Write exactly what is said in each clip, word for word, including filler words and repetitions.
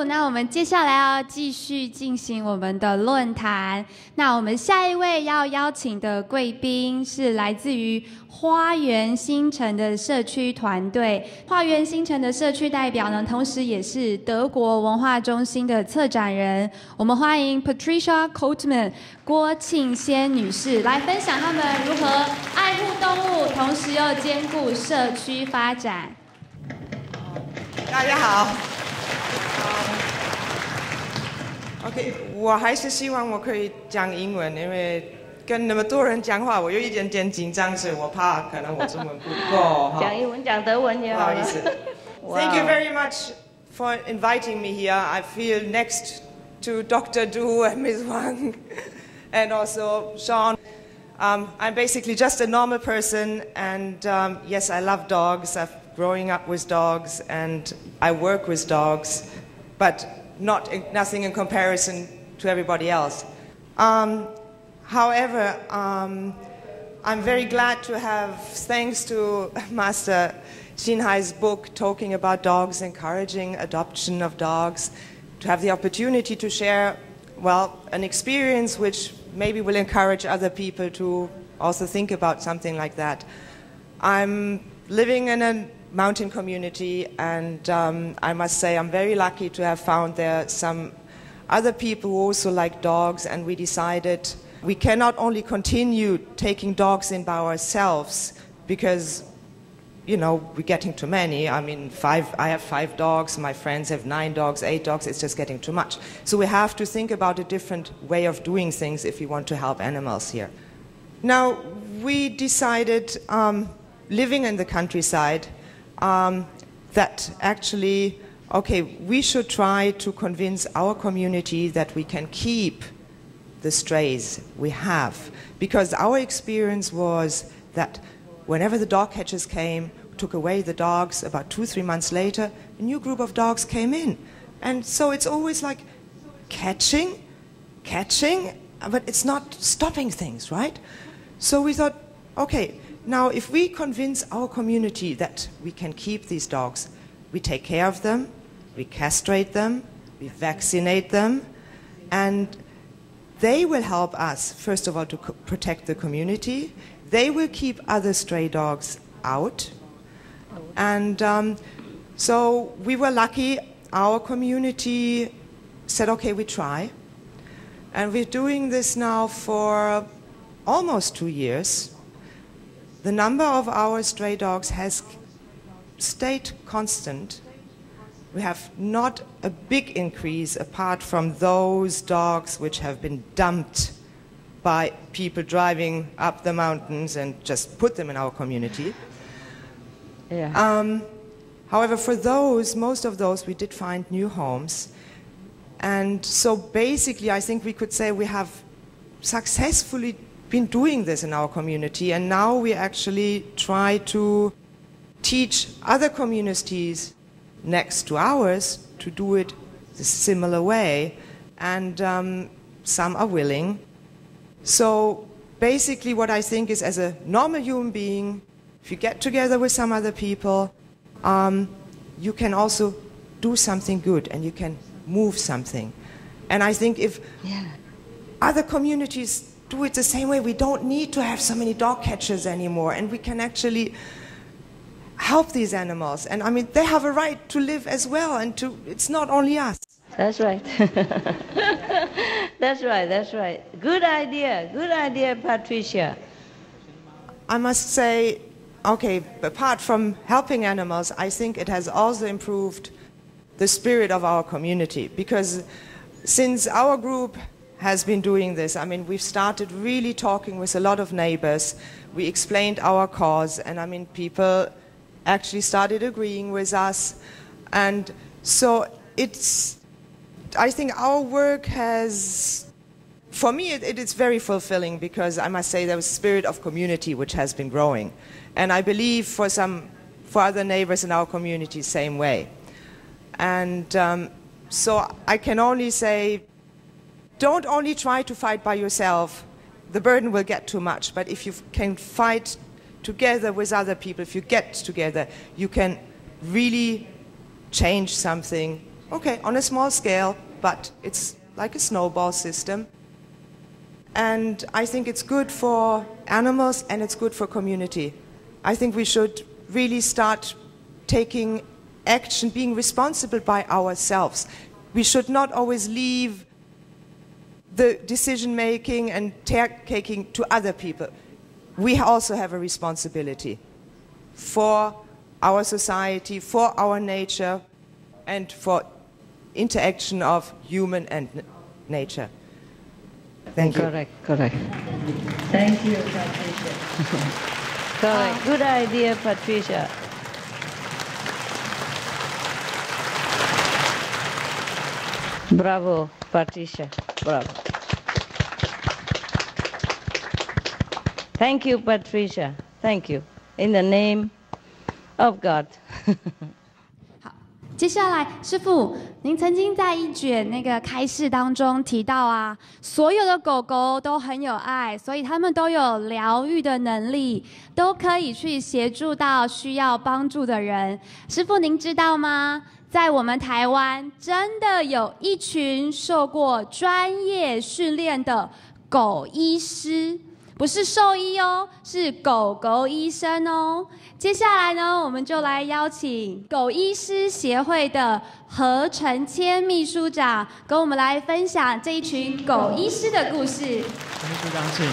束，那我们接下来要继续进行我们的论坛。那我们下一位要邀请的贵宾是来自于花园新城的社区团队。花园新城的社区代表呢，同时也是德国文化中心的策展人。我们欢迎 Patricia Coltman 郭庆仙女士来分享他们如何爱护动物，同时又兼顾社区发展。 大家好。OK， 我还是希望我可以讲英文，因为跟那么多人讲话，我有一点点紧张，所以我怕可能我中文不够。 讲英文，讲德文也好。 不好意思。Thank you very much for inviting me here. I feel next to Doctor Du and Miz Wang, and also Sean. Um, I'm basically just a normal person, and um, yes, I love dogs. I've growing up with dogs, and I work with dogs, but not nothing in comparison to everybody else. Um, however, um, I'm very glad to have, thanks to Master Ching Hai's book talking about dogs, encouraging adoption of dogs, to have the opportunity to share, well, an experience which maybe will encourage other people to also think about something like that. I'm living in a mountain community, and um, I must say I'm very lucky to have found there some other people who also like dogs, and we decided we cannot only continue taking dogs in by ourselves because, you know, we're getting too many. I mean, five, I have five dogs, my friends have nine dogs, eight dogs, it's just getting too much. So we have to think about a different way of doing things if we want to help animals here. Now, we decided, um, living in the countryside, Um, that actually, okay, we should try to convince our community that we can keep the strays we have. Because our experience was that whenever the dog catchers came, took away the dogs, about two, three months later, a new group of dogs came in. And so it's always like catching, catching, but it's not stopping things, right? So we thought, okay, now, if we convince our community that we can keep these dogs, we take care of them, we castrate them, we vaccinate them, and they will help us, first of all, to protect the community. They will keep other stray dogs out. And um, so we were lucky. Our community said, okay, we try. And we're doing this now for almost two years. The number of our stray dogs has stayed constant. We have not a big increase apart from those dogs which have been dumped by people driving up the mountains and just put them in our community. Yeah. Um, however, for those, most of those, we did find new homes. And so basically, I think we could say we have successfully been doing this in our community, and now we actually try to teach other communities next to ours to do it the similar way, and um, some are willing. So basically what I think is, as a normal human being, if you get together with some other people, um, you can also do something good and you can move something. And I think if yeah. other communities do it the same way, we don't need to have so many dog catchers anymore, and we can actually help these animals. And I mean, they have a right to live as well, and to, it's not only us. That's right. That's right, that's right. Good idea, good idea, Patricia. I must say, okay, apart from helping animals, I think it has also improved the spirit of our community, because since our group has been doing this, I mean, we've started really talking with a lot of neighbors. We explained our cause, and I mean, people actually started agreeing with us. And so it's, I think our work has, for me, it, it is very fulfilling, because I must say there was a spirit of community which has been growing. And I believe for some, for other neighbors in our community, same way. And um, so I can only say, don't only try to fight by yourself. The burden will get too much. But if you can fight together with other people, if you get together, you can really change something Okay, on a small scale, but it's like a snowball system. And I think it's good for animals and it's good for community. I think we should really start taking action, being responsible by ourselves. We should not always leave the decision making and taking to other people. We also have a responsibility for our society, for our nature, and for interaction of human and nature. Thank you. Correct, correct. Thank you, Patricia. Correct. Good idea, Patricia. Bravo, Patricia. Bravo. Thank you, Patricia. Thank you. In the name of God. 接下来，师父，您曾经在一卷那个开示当中提到啊，所有的狗狗都很有爱，所以它们都有疗愈的能力，都可以去协助到需要帮助的人。师父，您知道吗？在我们台湾，真的有一群受过专业训练的狗医师。不是兽医哦，是狗狗医生哦。接下来呢，我们就来邀请狗医师协会的何承谦秘书长，跟我们来分享这一群狗医师的故事。秘书长请。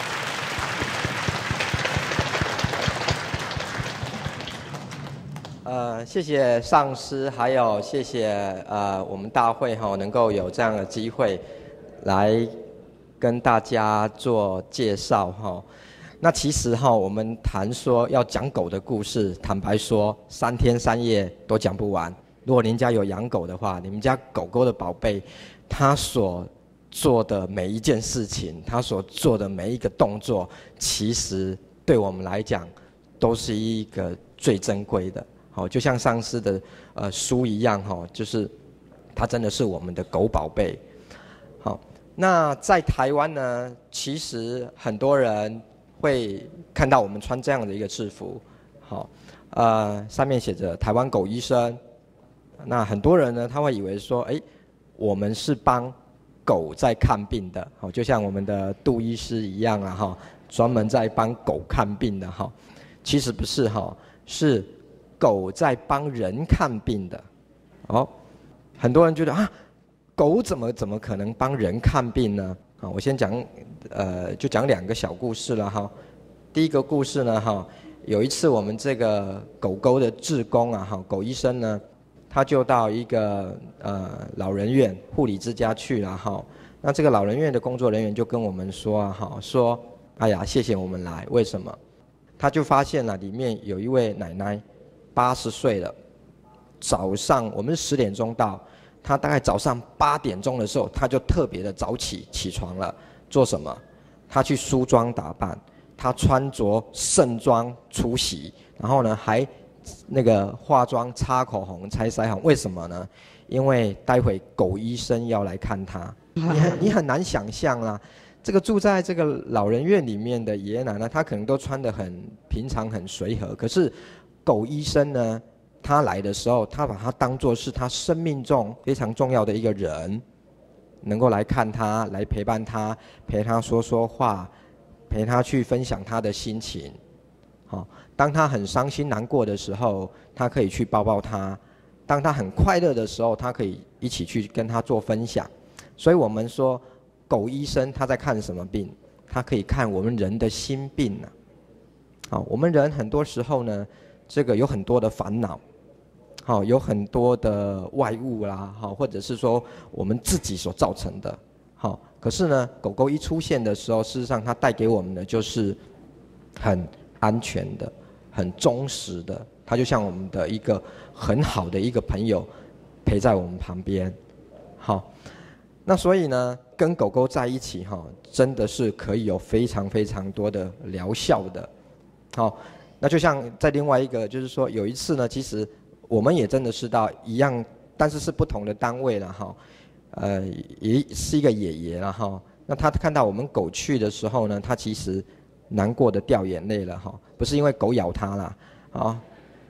呃，谢谢上师，还有谢谢呃我们大会哈、哦，能够有这样的机会来跟大家做介绍哈，那其实哈，我们谈说要讲狗的故事，坦白说，三天三夜都讲不完。如果您家有养狗的话，你们家狗狗的宝贝，它所做的每一件事情，它所做的每一个动作，其实对我们来讲，都是一个最珍贵的。好，就像上师的呃书一样哈，就是它真的是我们的狗宝贝。好。那在台湾呢，其实很多人会看到我们穿这样的一个制服，好，呃，上面写着台湾狗医生。那很多人呢，他会以为说，哎，我们是帮狗在看病的，好，就像我们的杜医师一样啊，哈，专门在帮狗看病的哈。其实不是哈，是狗在帮人看病的。哦，很多人觉得啊。狗怎么怎么可能帮人看病呢？啊，我先讲，呃，就讲两个小故事了哈。第一个故事呢，哈，有一次我们这个狗狗的志工啊，哈，狗医生呢，他就到一个呃老人院护理之家去了哈。那这个老人院的工作人员就跟我们说啊，哈，说，哎呀，谢谢我们来，为什么？他就发现了里面有一位奶奶，八十岁了，早上我们十点钟到。他大概早上八点钟的时候，他就特别的早起起床了，做什么？他去梳妆打扮，他穿着盛装出席，然后呢还那个化妆、擦口红、拆腮红，为什么呢？因为待会狗医生要来看他，你很你很难想象啦。这个住在这个老人院里面的爷爷奶奶，他可能都穿得很平常、很随和，可是狗医生呢？他来的时候，他把他当作是他生命中非常重要的一个人，能够来看他，来陪伴他，陪他说说话，陪他去分享他的心情。好，当他很伤心难过的时候，他可以去抱抱他；当他很快乐的时候，他可以一起去跟他做分享。所以我们说，狗医生他在看什么病？他可以看我们人的心病呢。好，我们人很多时候呢，这个有很多的烦恼。好，有很多的外物啦，好，或者是说我们自己所造成的，好，可是呢，狗狗一出现的时候，事实上它带给我们的就是很安全的、很忠实的，它就像我们的一个很好的一个朋友陪在我们旁边，好，那所以呢，跟狗狗在一起哈，真的是可以有非常非常多的疗效的，好，那就像在另外一个，就是说有一次呢，其实。我们也真的是到一样，但是是不同的单位了哈，呃，也是一个爷爷了哈。那他看到我们狗去的时候呢，他其实难过的掉眼泪了哈，不是因为狗咬他啦，啊，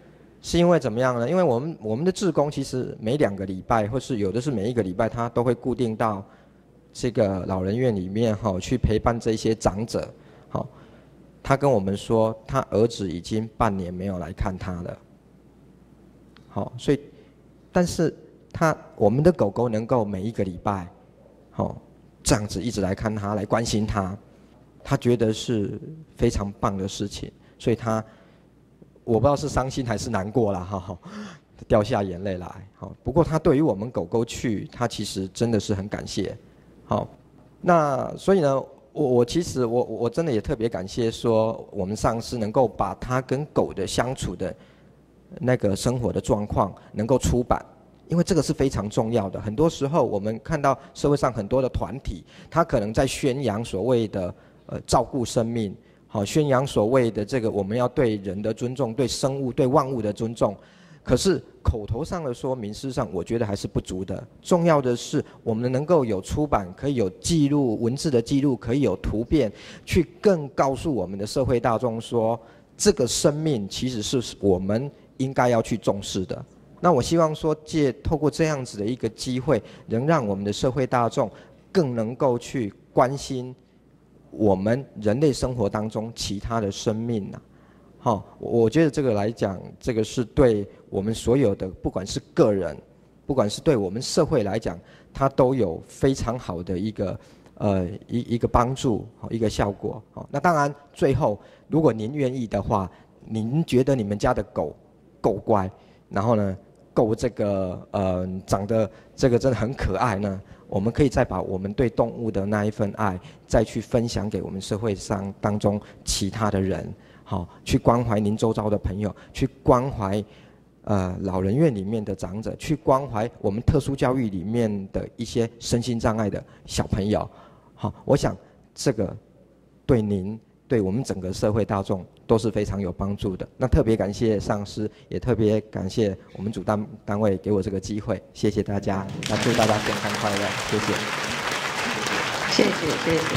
是因为怎么样呢？因为我们我们的志工其实每两个礼拜，或是有的是每一个礼拜，他都会固定到这个老人院里面哈、哦，去陪伴这些长者。好、哦，他跟我们说，他儿子已经半年没有来看他了。好、哦，所以，但是他我们的狗狗能够每一个礼拜，好、哦，这样子一直来看他，来关心他，他觉得是非常棒的事情，所以他。我不知道是伤心还是难过啦，哈，掉下眼泪来。好，不过他对于我们狗狗去，他其实真的是很感谢。好，那所以呢，我我其实我我真的也特别感谢说，我们上司能够把他跟狗的相处的那个生活的状况能够出版，因为这个是非常重要的。很多时候我们看到社会上很多的团体，他可能在宣扬所谓的呃照顾生命。好，宣扬所谓的这个我们要对人的尊重，对生物、对万物的尊重，可是口头上的说明，事实上我觉得还是不足的。重要的是，我们能够有出版，可以有记录文字的记录，可以有图片，去更告诉我们的社会大众说，这个生命其实是我们应该要去重视的。那我希望说，借透过这样子的一个机会，能让我们的社会大众更能够去关心。我们人类生活当中其他的生命呐、啊，好、哦，我觉得这个来讲，这个是对我们所有的，不管是个人，不管是对我们社会来讲，它都有非常好的一个呃一一个帮助，一个效果。好，那当然最后，如果您愿意的话，您觉得你们家的狗够乖，然后呢够这个呃长得这个真的很可爱呢？我们可以再把我们对动物的那一份爱，再去分享给我们社会上当中其他的人，好，去关怀您周遭的朋友，去关怀，呃，老人院里面的长者，去关怀我们特殊教育里面的一些身心障碍的小朋友，好，我想这个对您，对我们整个社会大众都是非常有帮助的。那特别感谢上司，也特别感谢我们主单单位给我这个机会，谢谢大家。那祝大家健康快乐，谢谢。 谢谢谢谢。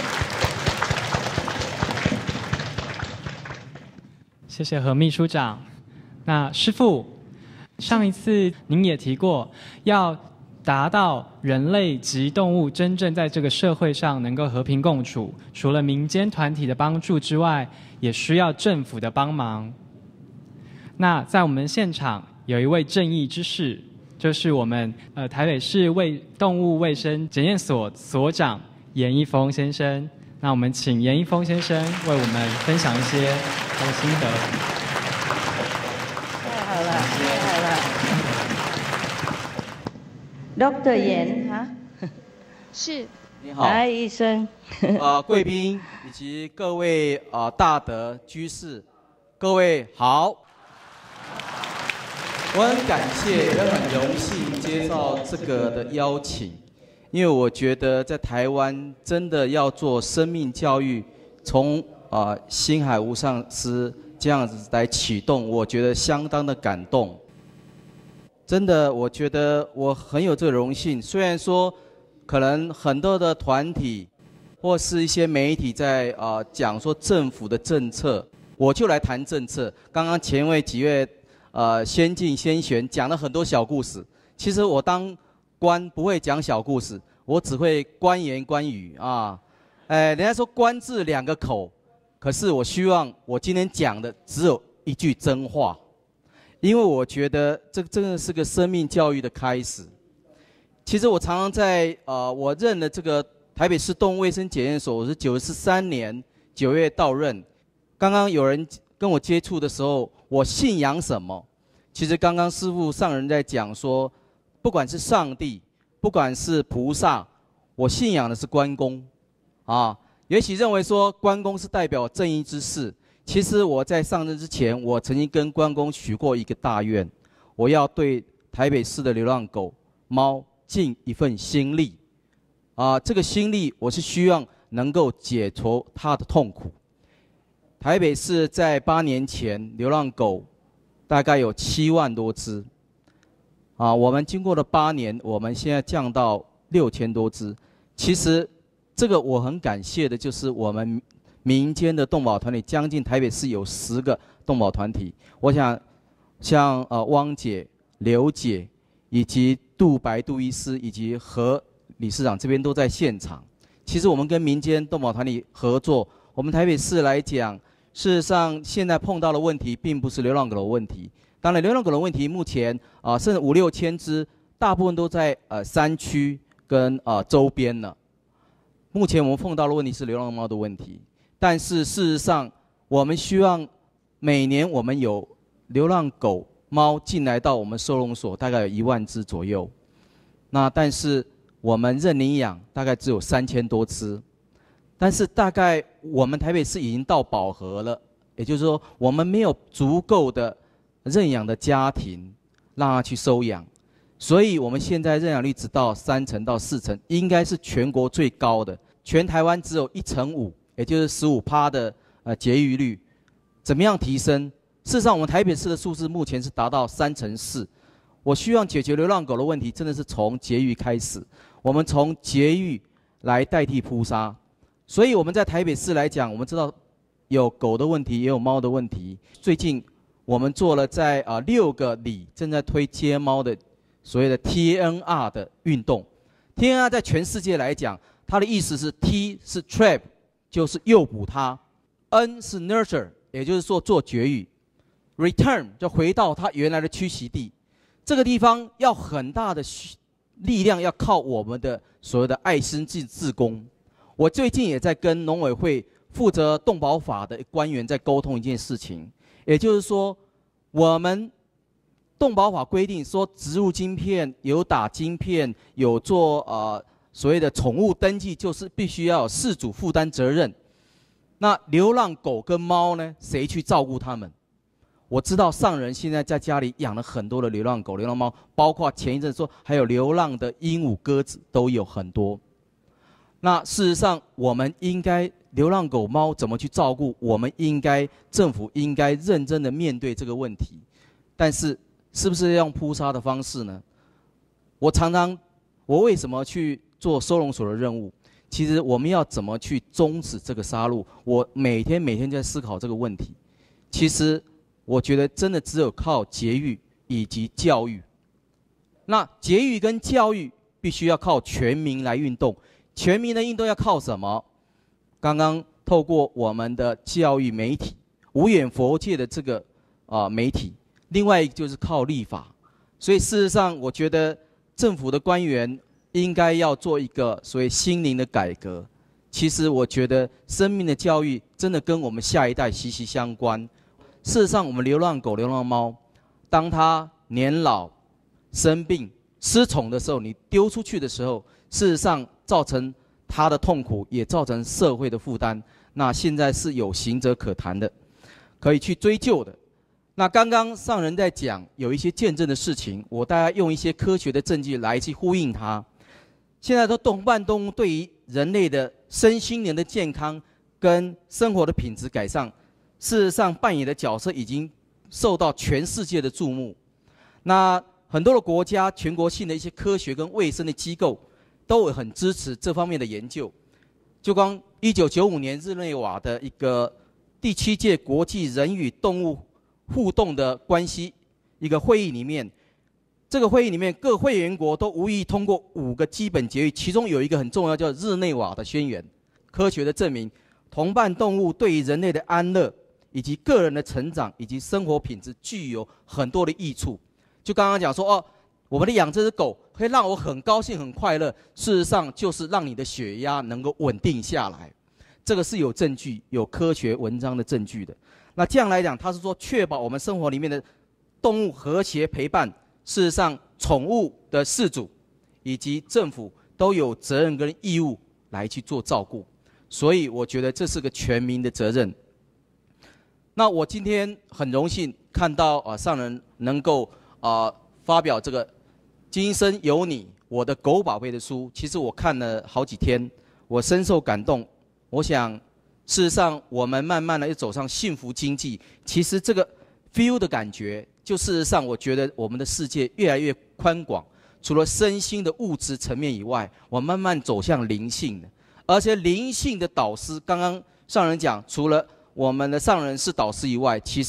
谢谢何秘书长。那师父，上一次您也提过，要达到人类及动物真正在这个社会上能够和平共处，除了民间团体的帮助之外，也需要政府的帮忙。那在我们现场有一位正义之士，就是我们呃台北市卫动物卫生检验所所长严一峰先生。那我们请严一峰先生为我们分享一些他的心得。 太好了，太好了。Doctor 严哈， 是。 你好， 来医生。 呃，贵宾以及各位呃大德居士，各位好。我很感谢，也很荣幸接受这个的邀请，因为我觉得在台湾真的要做生命教育，从啊、呃、星海无上师这样子来启动，我觉得相当的感动。真的，我觉得我很有这个荣幸。虽然说，可能很多的团体或是一些媒体在啊、呃、讲说政府的政策，我就来谈政策。刚刚前位几位呃先进先贤讲了很多小故事，其实我当官不会讲小故事，我只会官言官语啊。哎，人家说官字两个口，可是我希望我今天讲的只有一句真话。因为我觉得这真的是个生命教育的开始。其实我常常在呃，我任了这个台北市动物卫生检验所，我是九十三年九月到任。刚刚有人跟我接触的时候，我信仰什么？其实刚刚师父上人在讲说，不管是上帝，不管是菩萨，我信仰的是关公，啊，也许认为说关公是代表正义之士。其实我在上任之前，我曾经跟关公许过一个大愿，我要对台北市的流浪狗、猫尽一份心力，啊，这个心力我是希望能够解除它的痛苦。台北市在八年前，流浪狗大概有七万多只，啊，我们经过了八年，我们现在降到六千多只。其实这个我很感谢的，就是我们民间的动保团体，将近台北市有十个动保团体。我想， 像呃汪姐、刘姐以及杜白杜医师以及何理事长这边都在现场。其实我们跟民间动保团体合作，我们台北市来讲，事实上现在碰到的问题并不是流浪狗的问题。当然，流浪狗的问题目前啊、呃，甚至五六千只，大部分都在呃山区跟呃周边呢。目前我们碰到的问题是流浪猫的问题，但是事实上，我们希望每年我们有流浪狗猫进来到我们收容所，大概有一万只左右。那但是我们认领养大概只有三千多只，但是大概我们台北市已经到饱和了，也就是说我们没有足够的认养的家庭让他去收养，所以我们现在认养率只到三成到四成，应该是全国最高的。全台湾只有一成五，也就是十五趴的呃节育率，怎么样提升？事实上，我们台北市的数字目前是达到三成四。我希望解决流浪狗的问题，真的是从节育开始。我们从节育来代替扑杀，所以我们在台北市来讲，我们知道有狗的问题，也有猫的问题。最近我们做了在啊、呃、六个里正在推接猫的所谓的 T N R 的运动。T N R 在全世界来讲，它的意思是 T 是 trap， 就是诱捕它 ；N 是 nurture， 也就是说做绝育 ；return 就回到它原来的栖息地。这个地方要很大的力量，要靠我们的所谓的爱心志工。我最近也在跟农委会负责动保法的官员在沟通一件事情，也就是说，我们动保法规定说，植入晶片、有打晶片、有做呃所谓的宠物登记，就是必须要有饲主负担责任。那流浪狗跟猫呢，谁去照顾它们？我知道上人现在在家里养了很多的流浪狗、流浪猫，包括前一阵说还有流浪的鹦鹉、鸽子都有很多。那事实上，我们应该流浪狗猫怎么去照顾？我们应该政府应该认真的面对这个问题。但是，是不是要用扑杀的方式呢？我常常，我为什么去做收容所的任务？其实我们要怎么去终止这个杀戮？我每天每天在思考这个问题。其实。我觉得真的只有靠节育以及教育。那节育跟教育必须要靠全民来运动，全民的运动要靠什么？刚刚透过我们的教育媒体、无远佛界的这个啊、呃、媒体，另外一个就是靠立法。所以事实上，我觉得政府的官员应该要做一个所谓心灵的改革。其实我觉得生命的教育真的跟我们下一代息息相关。事实上，我们流浪狗、流浪猫，当它年老、生病、失宠的时候，你丢出去的时候，事实上造成它的痛苦，也造成社会的负担。那现在是有刑责可谈的，可以去追究的。那刚刚上人在讲有一些见证的事情，我大概用一些科学的证据来去呼应它。现在的同伴动物对于人类的身心灵的健康跟生活的品质改善，事实上扮演的角色已经受到全世界的注目。那很多的国家、全国性的一些科学跟卫生的机构都很支持这方面的研究。就光一九九五年日内瓦的一个第七届国际人与动物互动的关系一个会议里面，这个会议里面各会员国都无意通过五个基本决议，其中有一个很重要，叫日内瓦的宣言，科学的证明同伴动物对于人类的安乐以及个人的成长以及生活品质具有很多的益处。就刚刚讲说哦，我们的养这只狗会让我很高兴很快乐，事实上就是让你的血压能够稳定下来，这个是有证据、有科学文章的证据的。那这样来讲，它是说确保我们生活里面的动物和谐陪伴。事实上，宠物的饲主以及政府都有责任跟义务来去做照顾，所以我觉得这是个全民的责任。那我今天很荣幸看到啊、呃、上人能够啊、呃、发表这个《今生有你，我的狗宝贝》的书，其实我看了好几天，我深受感动。我想，事实上我们慢慢的走上幸福经济，其实这个 feel 的感觉，就事实上我觉得我们的世界越来越宽广，除了身心的物质层面以外，我慢慢走向灵性的，而且灵性的导师，刚刚上人讲，除了我们的上人是导师以外，其实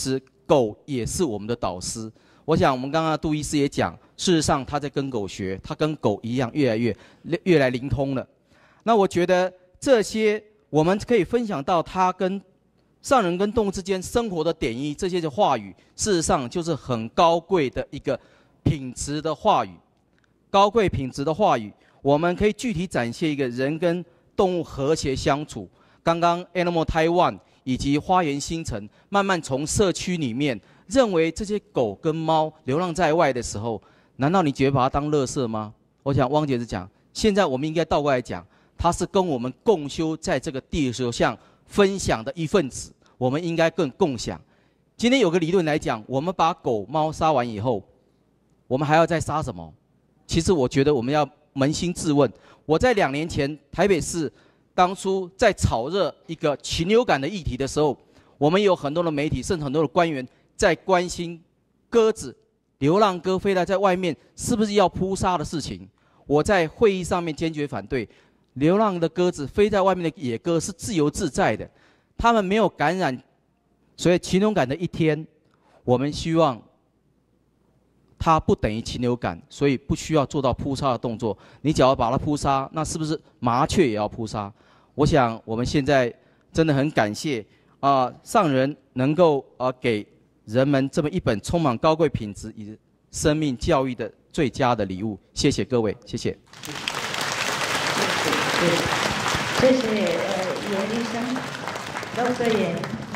狗也是我们的导师。我想我们刚刚杜医师也讲，事实上他在跟狗学，他跟狗一样越来越越来灵通了。那我觉得这些我们可以分享到他跟上人跟动物之间生活的点滴，这些的话语，事实上就是很高贵的一个品质的话语，高贵品质的话语，我们可以具体展现一个人跟动物和谐相处。刚刚 Animal Taiwan 以及花园新城，慢慢从社区里面认为这些狗跟猫流浪在外的时候，难道你觉得把它当垃圾吗？我想汪姐是讲，现在我们应该倒过来讲，它是跟我们共修在这个地球上分享的一份子，我们应该更共享。今天有个理论来讲，我们把狗猫杀完以后，我们还要再杀什么？其实我觉得我们要扪心自问。我在两年前台北市当初在炒热一个禽流感的议题的时候，我们有很多的媒体，甚至很多的官员在关心鸽子、流浪鸽飞来在外面是不是要扑杀的事情。我在会议上面坚决反对。流浪的鸽子飞在外面的野鸽是自由自在的，它们没有感染所以禽流感的一天，我们希望它不等于禽流感，所以不需要做到扑杀的动作。你只要把它扑杀，那是不是麻雀也要扑杀？我想我们现在真的很感谢啊、呃，上人能够啊、呃、给人们这么一本充满高贵品质与生命教育的最佳的礼物。谢谢各位，谢谢。 谢谢呃严医生，都这严。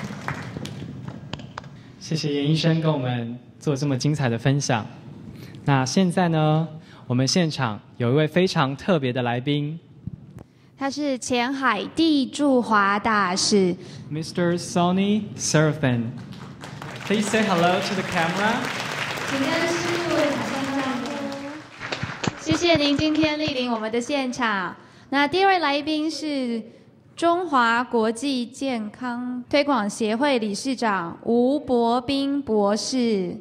谢谢严医生跟我们做这么精彩的分享。那现在呢，我们现场有一位非常特别的来宾， 他是前海地驻华大使 Mister Sonny Seraphin。Please say hello to the camera。 请跟师傅打声招呼。谢谢您今天莅临我们的现场。那第二位来宾是中华国际健康推广协会理事长吴伯斌博士。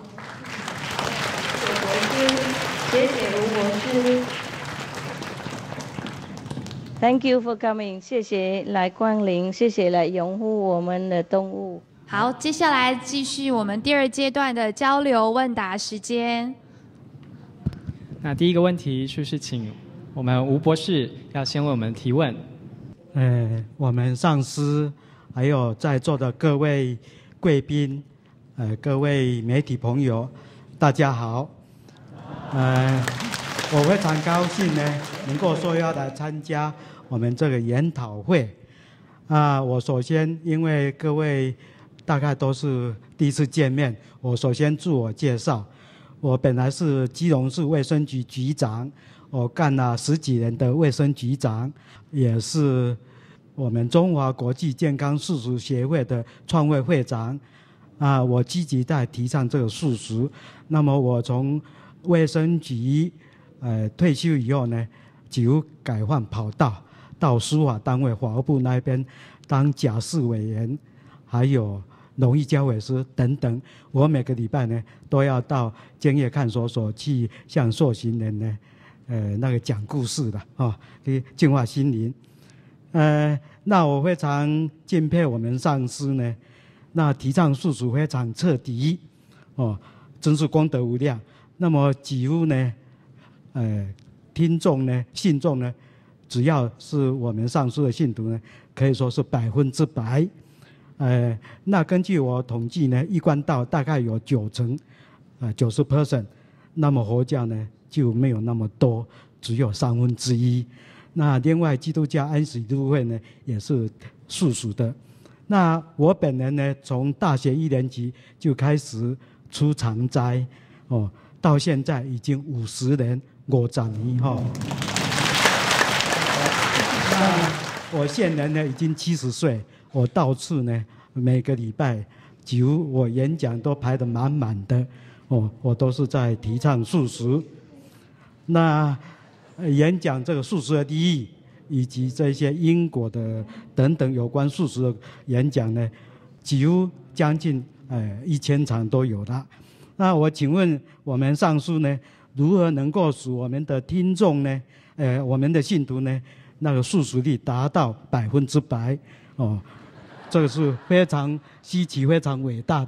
谢谢吴博士。Thank you for coming， 谢谢来光临，谢谢来拥护我们的动物。 好，接下来继续我们第二阶段的交流问答时间。 那第一个问题就是请我们吴博士要先为我们提问。 呃，我们上师还有在座的各位贵宾，呃，各位媒体朋友，大家好。呃，我非常高兴呢，能够说要来参加我们这个研讨会。啊、呃，我首先因为各位大概都是第一次见面，我首先自我介绍。我本来是基隆市卫生局局长，我干了十几年的卫生局长，也是我们中华国际健康素食协会的创会会长。啊，我积极在提倡这个素食。那么我从卫生局呃退休以后呢，几乎改换跑道，到司法单位法务部那边当假释委员，还有农艺教委师等等。我每个礼拜呢都要到监业看守所去向受刑人呢，呃那个讲故事的啊，可以净化心灵。呃，那我非常敬佩我们上师呢，那提倡素食非常彻底，哦，真是功德无量。那么几乎呢，呃，听众呢、信众呢，只要是我们上师的信徒呢，可以说是百分之百。呃，那根据我统计呢，一贯道大概有九成，呃，九十 percent， 那么佛教呢就没有那么多，只有三分之一。那另外基督教安息日会呢也是素食的。那我本人呢，从大学一年级就开始出常斋，哦，到现在已经五十年，五十年哈。那我现在呢已经七十岁，我到处呢每个礼拜几乎我演讲都排得满满的，哦，我都是在提倡素食。那演讲这个素食的利益，以及这些因果的等等有关素食的演讲呢，几乎将近呃一千场都有了。那我请问我们上师呢，如何能够使我们的听众呢，呃，我们的信徒呢，那个素食率达到百分之百？哦，这个是非常稀奇、非常伟大的。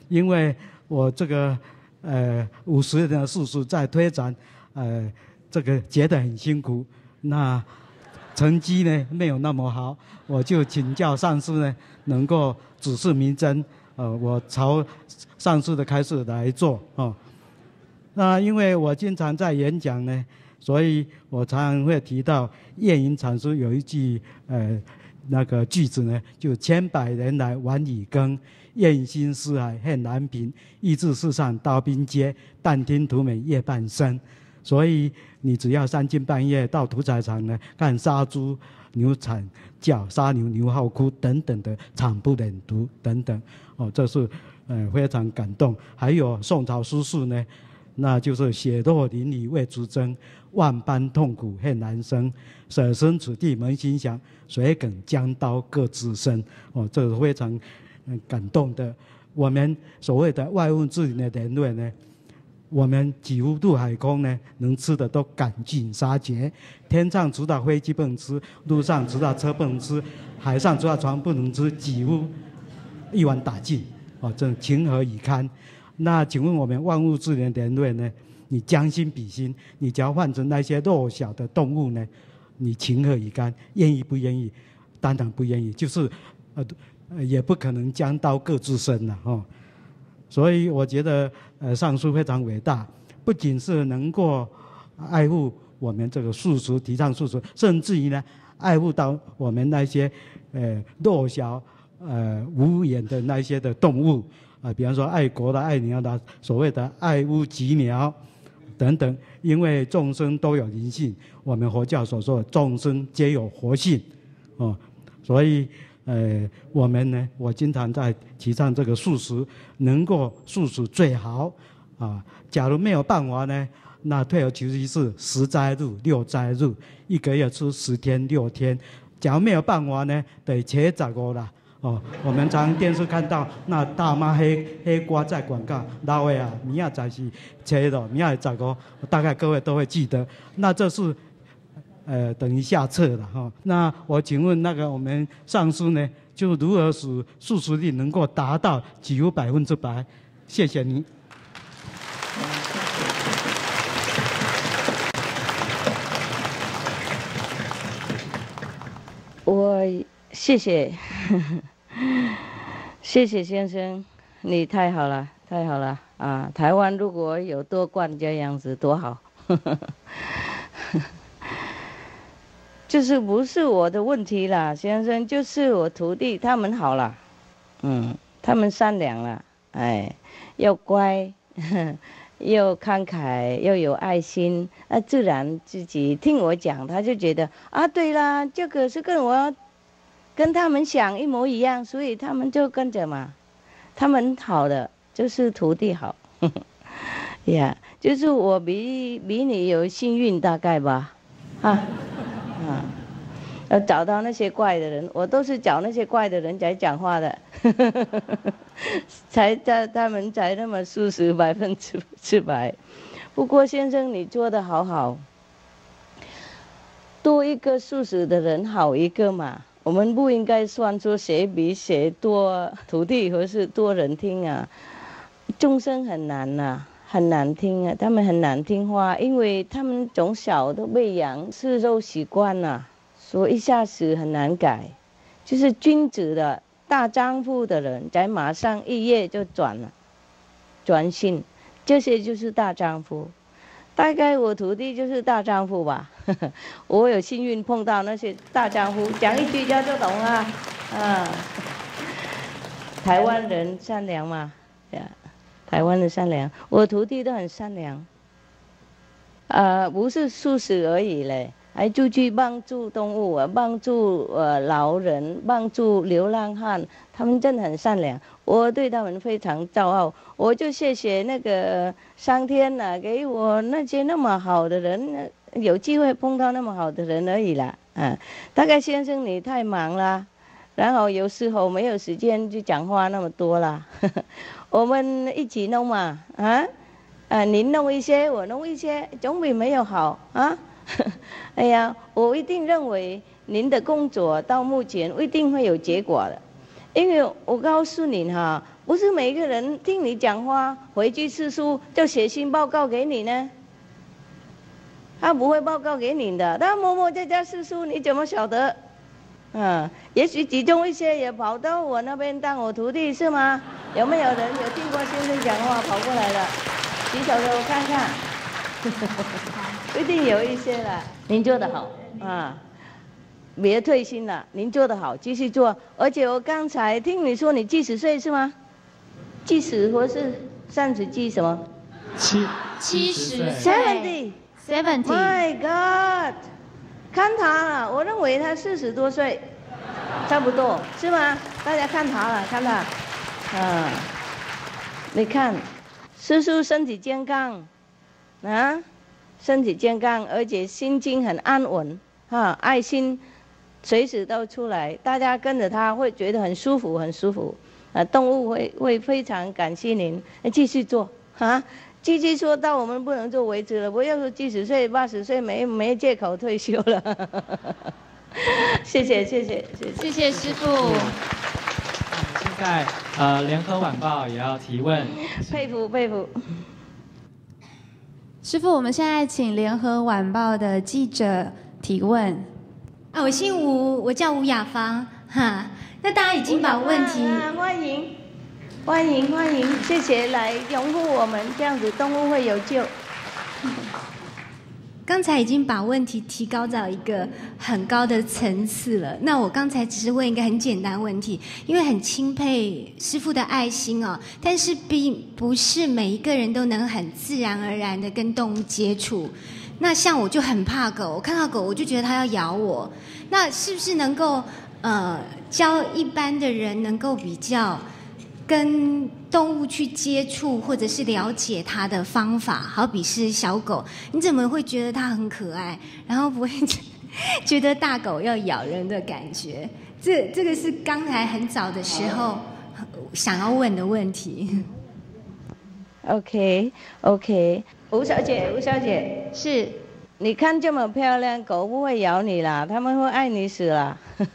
因为我这个呃五十年的素食在推展，呃这个觉得很辛苦，那成绩呢没有那么好，我就请教上师呢能够指示迷津，呃我朝上师的开示来做哦。那因为我经常在演讲呢，所以我常常会提到晏云禅师有一句呃那个句子呢，就千百年来晚已更，燕心思海恨难平，意志世上刀兵接，但听屠美夜半声。所以你只要三更半夜到屠宰场呢，看杀猪牛惨叫，杀牛牛号哭等等的惨不忍睹等等，哦，这是呃非常感动。还有宋朝苏轼呢，那就是血肉淋漓为逐争，万般痛苦恨难生，舍身处地扪心想，谁肯将刀各自身。哦，这是非常感动的。我们所谓的外物质的言论呢，我们几乎陆海空呢能吃的都赶尽杀绝，天上除了飞机不能吃，路上除了车不能吃，海上除了船不能吃，几乎一网打尽。哦，这情何以堪？那请问我们万物之源的言论呢？你将心比心，你只要换成那些弱小的动物呢，你情何以堪？愿意不愿意？当然不愿意，就是呃也不可能将刀各自身了哦。所以我觉得呃上师非常伟大，不仅是能够爱护我们这个素食，提倡素食，甚至于呢爱护到我们那些呃弱小呃无眼的那些的动物啊、呃，比方说爱国的、爱鸟的，所谓的爱屋及鸟等等，因为众生都有灵性，我们佛教所说的众生皆有活性哦，所以。呃，我们呢，我经常在提倡这个素食，能够素食最好啊。假如没有办法呢，那退而求其次，十斋日、六斋日，一个月吃十天、六天。假如没有办法呢，得切十五啦。哦，我们常电视看到那大妈黑黑瓜在广告，老的啊，明仔载是切的，明仔十五，大概各位都会记得。那这是。呃，等于下册了哈。那我请问那个我们上师呢，就如何使素食率能够达到几乎百分之百？谢谢你。 我谢谢，谢谢先生，你太好了，太好了啊！台湾如果有多灌这样子多好。就是不是我的问题啦，先生，就是我徒弟他们好了，嗯，他们善良了，哎，又乖，又慷慨，又有爱心，那自然自己听我讲，他就觉得啊，对啦，这个是跟我跟他们想一模一样，所以他们就跟着嘛，他们好的就是徒弟好，呀， yeah, 就是我比比你有幸运大概吧，啊。啊，要找到那些怪的人，我都是找那些怪的人才讲话的，才他他们才那么素食百分之之百。不过先生你做得好好，多一个素食的人好一个嘛，我们不应该算出谁比谁多徒弟或是多人听啊，众生很难呐、啊。很难听啊，他们很难听话，因为他们从小都被养吃肉习惯了，所以一下子很难改。就是君子的大丈夫的人，在马上一夜就转了，转性，这些就是大丈夫。大概我徒弟就是大丈夫吧，我有幸运碰到那些大丈夫，讲一句他就懂了，啊，台湾人善良嘛，呀。台湾的善良，我徒弟都很善良，呃，不是素食而已嘞，还出去帮助动物啊，帮助呃老人，帮助流浪汉，他们真的很善良，我对他们非常骄傲。我就谢谢那个上天呐、啊，给我那些那么好的人，有机会碰到那么好的人而已啦。啊，大概先生你太忙啦，然后有时候没有时间去讲话那么多啦。我们一起弄嘛，啊，啊，您弄一些，我弄一些，总比没有好啊。哎呀，我一定认为您的工作到目前一定会有结果的， 因为我告诉你哈，不是每个人听你讲话，回去吃书就写信报告给你呢。他不会报告给你的，他默默在家吃书，你怎么晓得？嗯，也许其中一些也跑到我那边当我徒弟是吗？有没有人有听过先生讲话跑过来了？举手给我看看。一定有一些了。您做得好啊！别退心了，您做得好，继续做。而且我刚才听你说你几十岁是吗？几十或是三十几什么？ 七七十 seventy seventy。 My God！ 看他了，我认为他四十多岁，差不多是吗？大家看他了，看他，啊，你看，叔叔身体健康，啊，身体健康，而且心情很安稳，哈、啊，爱心随时都出来，大家跟着他会觉得很舒服，很舒服。啊，动物会会非常感谢您，继续做，啊。继续说到我们不能做为止了，不要说七十岁、八十岁没没借口退休了。谢谢谢谢谢谢谢师父。 现在呃，联合晚报也要提问。 佩服佩服。 师父，我们现在请联合晚报的记者提问。 啊，我姓吴，我叫吴雅芳，哈。那大家已经把问题， 啊、欢迎。欢迎欢迎，谢谢来拥护我们，这样子动物会有救。 刚才已经把问题提高到一个很高的层次了。那我刚才只是问一个很简单问题，因为很钦佩师父的爱心哦，但是并不是每一个人都能很自然而然的跟动物接触。那像我就很怕狗，我看到狗我就觉得它要咬我。那是不是能够呃教一般的人能够比较跟动物去接触，或者是了解它的方法？好比是小狗，你怎么会觉得它很可爱，然后不会觉得大狗要咬人的感觉？这这个是刚才很早的时候想要问的问题。 OK OK， 吴小姐，吴小姐， 是， 你看这么漂亮，狗不会咬你啦，他们会爱你死啦。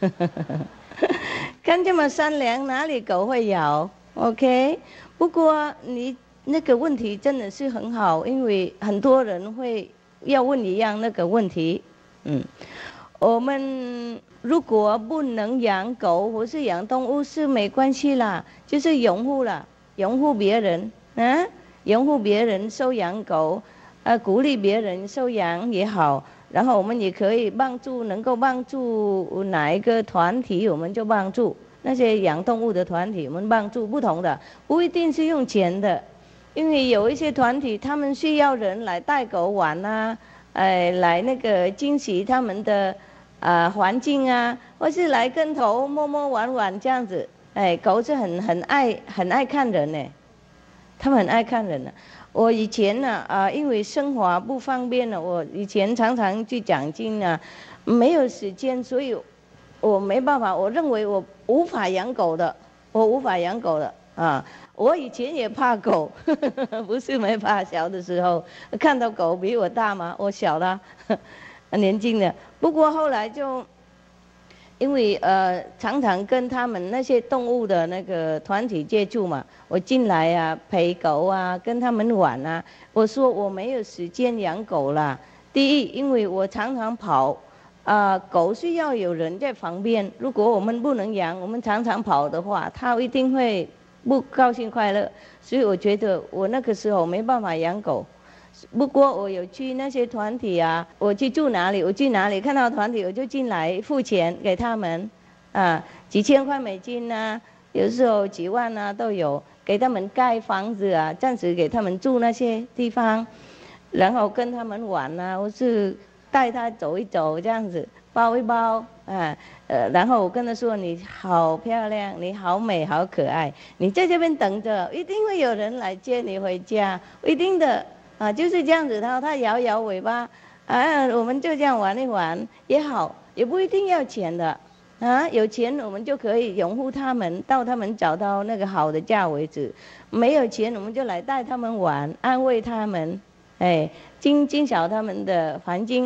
看这么善良，哪里狗会咬 ？OK， 不过你那个问题真的是很好，因为很多人会要问一样那个问题。嗯，我们如果不能养狗或是养动物是没关系啦，就是拥护啦，拥护别人，啊，拥护别人收养狗，呃，鼓励别人收养也好。然后我们也可以帮助，能够帮助哪一个团体，我们就帮助那些养动物的团体，我们帮助不同的，不一定是用钱的，因为有一些团体他们需要人来带狗玩啊，呃，来那个惊喜他们的啊、呃、环境啊，或是来跟头摸摸玩玩这样子，哎，狗是很很爱很爱看人呢，他们很爱看人的。我以前呢、啊，啊、呃，因为生活不方便呢，我以前常常去讲经啊，没有时间，所以我没办法。我认为我无法养狗的，我无法养狗的啊。我以前也怕狗，呵呵不是没怕。小的时候看到狗比我大嘛，我小了，年轻的。不过后来就。因为呃常常跟他们那些动物的那个团体接触嘛，我进来啊陪狗啊跟他们玩啊，我说我没有时间养狗啦。第一，因为我常常跑，啊、呃、狗需要有人在旁边，如果我们不能养，我们常常跑的话，它一定会不高兴快乐，所以我觉得我那个时候没办法养狗。不过我有去那些团体啊，我去住哪里，我去哪里看到团体我就进来付钱给他们，啊，几千块美金啊，有时候几万啊都有，给他们盖房子啊，暂时给他们住那些地方，然后跟他们玩啊，或是带他走一走这样子，抱一抱啊，呃，然后我跟他说你好漂亮，你好美好可爱，你在这边等着，一定会有人来接你回家，一定的。啊，就是这样子，他他摇摇尾巴，啊，我们就这样玩一玩也好，也不一定要钱的，啊，有钱我们就可以拥护他们，到他们找到那个好的价为止。没有钱我们就来带他们玩，安慰他们，哎，尽尽小他们的环境，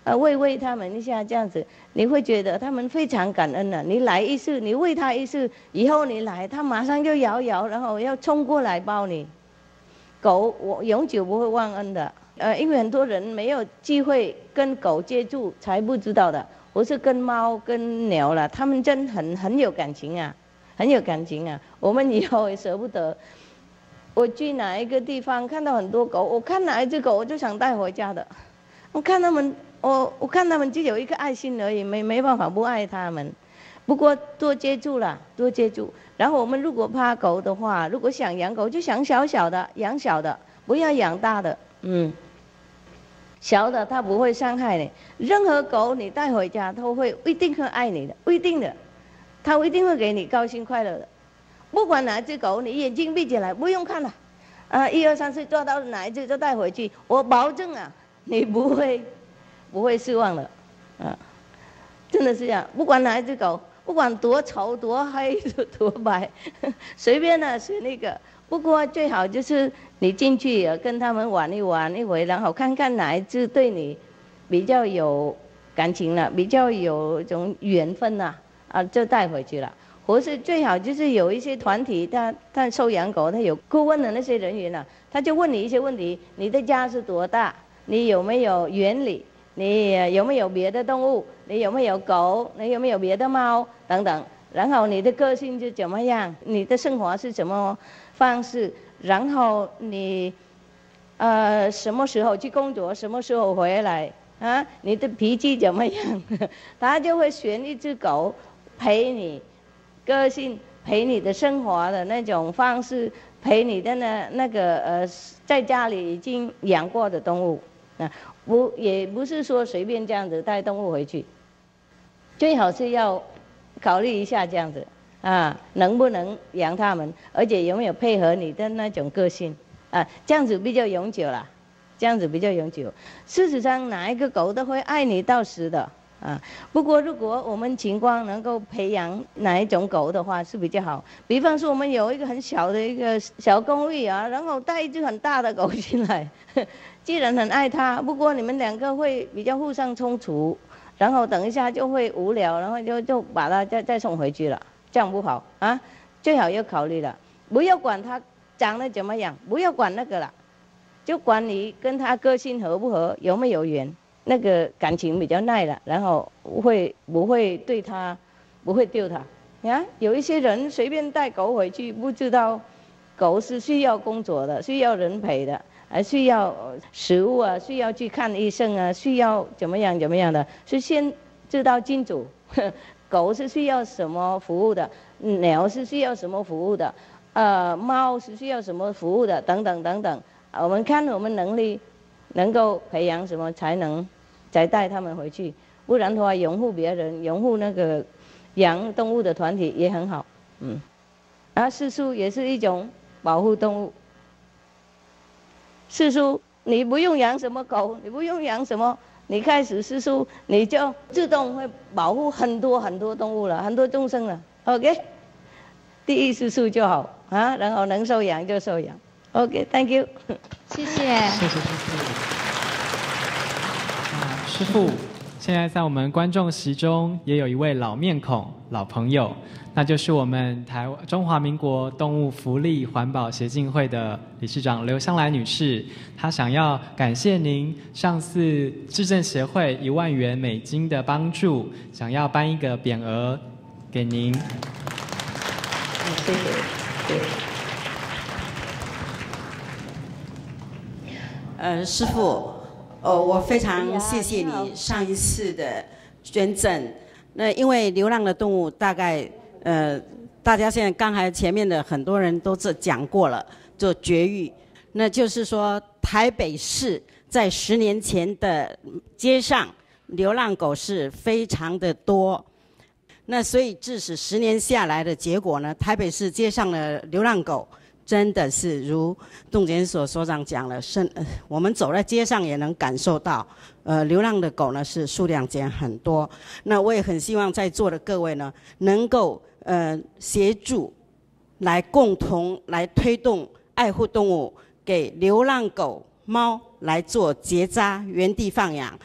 呃喂喂他们一下，这样子你会觉得他们非常感恩的、啊。你来一次，你喂他一次，以后你来，他马上就摇摇，然后要冲过来抱你。狗我永久不会忘恩的，呃，因为很多人没有机会跟狗接触，才不知道的。我是跟猫跟鸟了，他们真很很有感情啊，很有感情啊。我们以后也舍不得。我去哪一个地方看到很多狗，我看哪一只狗我就想带回家的。我看他们，我我看他们就有一个爱心而已，没没办法不爱他们。不过多接触啦，多接触。然后我们如果怕狗的话，如果想养狗，就想小小的，养小的，不要养大的。嗯，小的它不会伤害你。任何狗你带回家，它会一定会爱你的，一定的，它一定会给你高兴快乐的。不管哪只狗，你眼睛闭起来，不用看了，啊，一二三四抓到哪一只就带回去，我保证啊，你不会不会失望的，啊。真的是这样，不管哪一只狗，不管多丑多黑多白，随便的选那个。不过最好就是你进去也跟他们玩一玩一回，然后看看哪一只对你比较有感情了，比较有一种缘分了，啊，就带回去了。或是最好就是有一些团体，他他收养狗，他有顾问的那些人员啊，他就问你一些问题：你的家是多大？你有没有园里？你有没有别的动物？你有没有狗？你有没有别的猫？等等。然后你的个性是怎么样？你的生活是什么方式？然后你呃什么时候去工作？什么时候回来？啊，你的脾气怎么样？他就会选一只狗陪你，个性陪你的生活的那种方式，陪你的那那个呃在家里已经养过的动物啊。不，也不是说随便这样子带动物回去，最好是要考虑一下这样子啊，能不能养它们，而且有没有配合你的那种个性啊，这样子比较永久啦，这样子比较永久。事实上，哪一个狗都会爱你到死的啊。不过，如果我们情况能够培养哪一种狗的话是比较好。比方说，我们有一个很小的一个小公寓啊，然后带一只很大的狗进来。既然很爱它，不过你们两个会比较互相冲突，然后等一下就会无聊，然后就就把它再再送回去了，这样不好啊。最好要考虑了，不要管它长得怎么样，不要管那个了，就管你跟它个性合不合，有没有缘，那个感情比较耐了，然后会不会对它不会丢它呀？有一些人随便带狗回去，不知道狗是需要工作的，需要人陪的。还需要食物啊，需要去看医生啊，需要怎么样怎么样的，是先知道清楚。狗是需要什么服务的，鸟是需要什么服务的，呃，猫是需要什么服务的，等等等等。我们看我们能力能够培养什么，才能再带他们回去。不然的话，拥护别人，拥护那个养动物的团体也很好。嗯，啊，吃素也是一种保护动物。吃素，你不用养什么狗，你不用养什么，你开始吃素，你就自动会保护很多很多动物了，很多众生了。OK， 第一吃素就好啊，然后能收养就收养。OK，Thank you， 谢谢， 谢谢师父。啊，师父，现在在我们观众席中也有一位老面孔、老朋友。那就是我们台湾中华民国动物福利环保协进会的理事长刘香兰女士，她想要感谢您上次智正协会一万元美金的帮助，想要颁一个匾额给您。 谢谢。对。 呃，师父，哦，我非常谢谢你上一次的捐赠。那因为流浪的动物大概。呃，大家现在刚才前面的很多人都这讲过了，做绝育，那就是说台北市在十年前的街上流浪狗是非常的多，那所以致使十年下来的结果呢，台北市街上的流浪狗真的是如动检所所长讲了，是、呃、我们走在街上也能感受到，呃，流浪的狗呢是数量减很多。那我也很希望在座的各位呢，能够呃协助，来共同来推动爱护动物，给流浪狗、猫来做结扎、原地放养。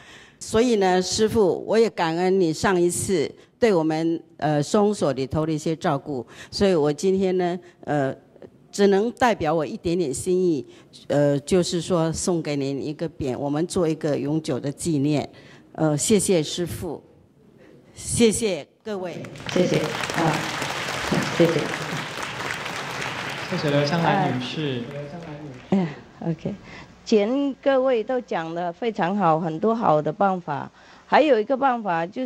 所以呢，师父，我也感恩你上一次对我们呃收容所里头的一些照顾，所以我今天呢，呃，只能代表我一点点心意，呃，就是说送给您一个匾，我们做一个永久的纪念。呃，谢谢师父，谢谢各位， 谢谢啊，谢谢， 谢谢刘香兰女士。 哎 ，OK。前各位都讲的非常好，很多好的办法。还有一个办法就是，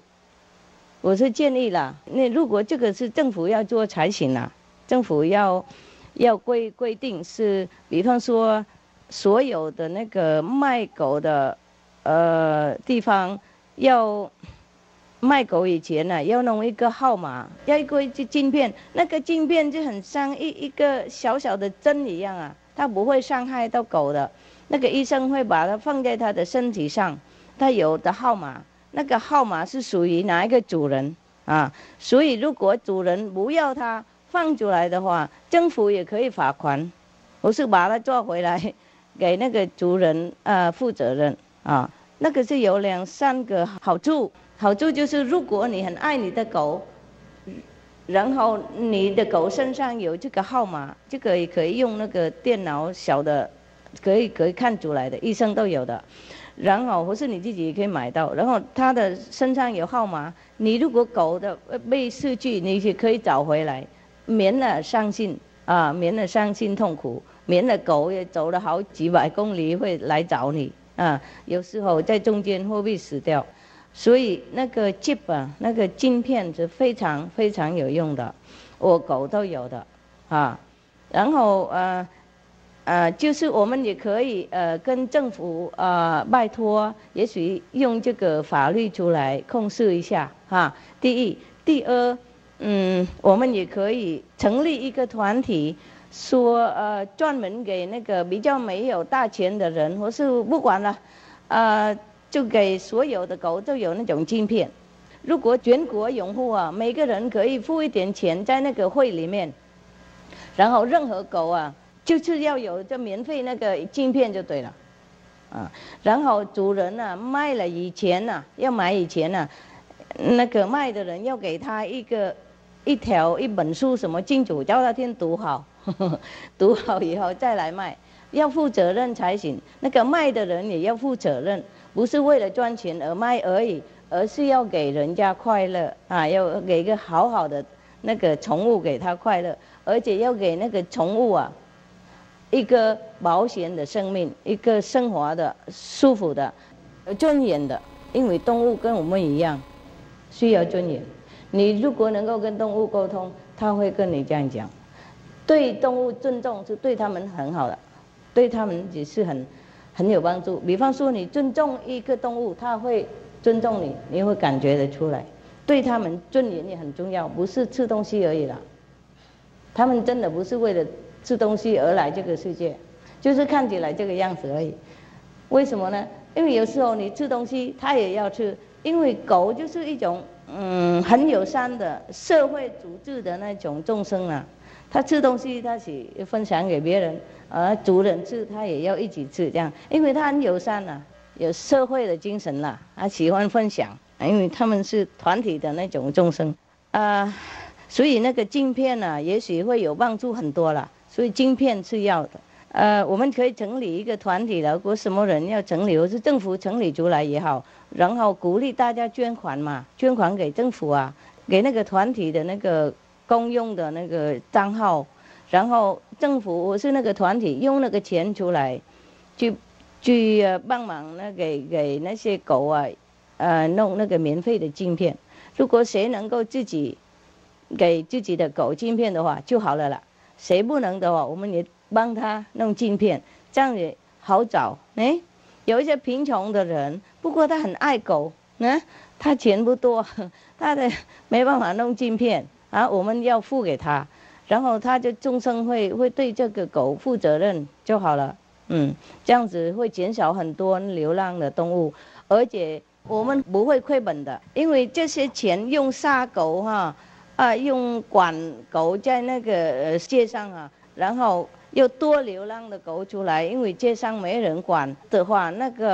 我是建议啦，那如果这个是政府要做才行啦，政府要要规规定是，比方说所有的那个卖狗的呃地方要卖狗以前呢、啊，要弄一个号码，要一个镜片，那个镜片就很像一一个小小的针一样啊。它不会伤害到狗的，那个医生会把它放在它的身体上，它有的号码，那个号码是属于哪一个主人啊？所以如果主人不要它放出来的话，政府也可以罚款，我是把它抓回来给那个主人呃负责任啊。那个是有两三个好处，好处就是如果你很爱你的狗。然后你的狗身上有这个号码，这个也可以用那个电脑小的，可以可以看出来的，医生都有的。然后或是你自己也可以买到。然后它的身上有号码，你如果狗的被失去，你也可以找回来，免了伤心啊，免了伤心痛苦，免了狗也走了好几百公里会来找你啊，有时候在中间会被死掉。所以那个 chip 啊，那个晶片是非常非常有用的，我狗都有的，啊，然后呃呃，就是我们也可以呃跟政府呃拜托，也许用这个法律出来控制一下哈。第一，第二，嗯，我们也可以成立一个团体，说呃专门给那个比较没有大钱的人，或是不管了，呃。就给所有的狗都有那种镜片，如果全国用户啊，每个人可以付一点钱在那个会里面，然后任何狗啊，就是要有这免费那个镜片就对了，啊，然后主人啊卖了以前啊，要买以前啊，那个卖的人要给他一个一条一本书什么清楚，叫他先读好，呵呵读好以后再来卖，要负责任才行。那个卖的人也要负责任。不是为了赚钱而卖而已，而是要给人家快乐啊！要给一个好好的那个宠物给他快乐，而且要给那个宠物啊一个保险的生命，一个生活的舒服的、尊严的。因为动物跟我们一样，需要尊严。你如果能够跟动物沟通，他会跟你这样讲。对动物尊重是对他们很好的，对他们也是很。很有帮助。比方说，你尊重一个动物，它会尊重你，你会感觉得出来。对他们尊严也很重要，不是吃东西而已啦。他们真的不是为了吃东西而来这个世界，就是看起来这个样子而已。为什么呢？因为有时候你吃东西，它也要吃。因为狗就是一种嗯很友善的社会组织的那种众生啊。它吃东西，它是分享给别人。而主人吃，他也要一起吃，这样，因为他很友善呐、啊，有社会的精神啦、啊，他喜欢分享，因为他们是团体的那种众生，啊、呃，所以那个镜片呢、啊，也许会有帮助很多啦，所以镜片是要的，呃，我们可以成立一个团体了，如果什么人要成立，或是政府成立出来也好，然后鼓励大家捐款嘛，捐款给政府啊，给那个团体的那个公用的那个账号。然后政府或是那个团体用那个钱出来，去去呃帮忙那给给那些狗啊，呃弄那个免费的镜片。如果谁能够自己给自己的狗镜片的话就好了啦。谁不能的话，我们也帮他弄镜片，这样也好找。哎，有一些贫穷的人，不过他很爱狗，呢，他钱不多，他的没办法弄镜片啊，我们要付给他。然后他就终生会会对这个狗负责任就好了，嗯，这样子会减少很多流浪的动物，而且我们不会亏本的，因为这些钱用杀狗哈，啊，用管狗在那个呃街上啊，然后又多流浪的狗出来，因为街上没人管的话，那个